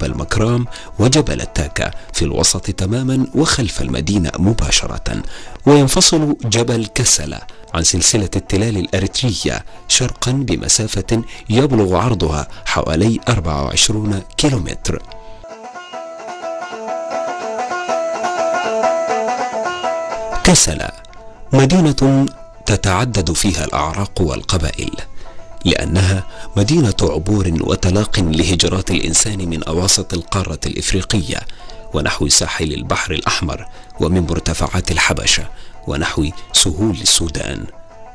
جبل مكرام وجبل التاكا في الوسط تماما وخلف المدينة مباشرة. وينفصل جبل كسلة عن سلسلة التلال الأريترية شرقا بمسافة يبلغ عرضها حوالي 24 كيلومتر. كسلة مدينة تتعدد فيها الأعراق والقبائل، لأنها مدينة عبور وتلاق لهجرات الإنسان من أواسط القارة الإفريقية ونحو ساحل البحر الأحمر ومن مرتفعات الحبشة ونحو سهول السودان.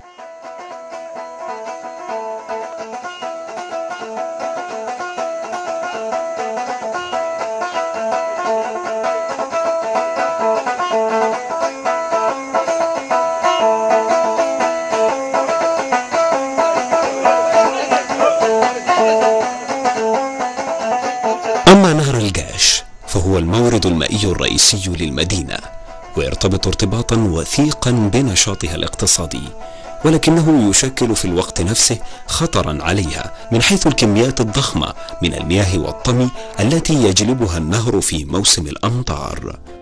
أما نهر الجاش فهو المورد المائي الرئيسي للمدينة، ويرتبط ارتباطا وثيقا بنشاطها الاقتصادي، ولكنه يشكل في الوقت نفسه خطرا عليها من حيث الكميات الضخمة من المياه والطمي التي يجلبها النهر في موسم الأمطار.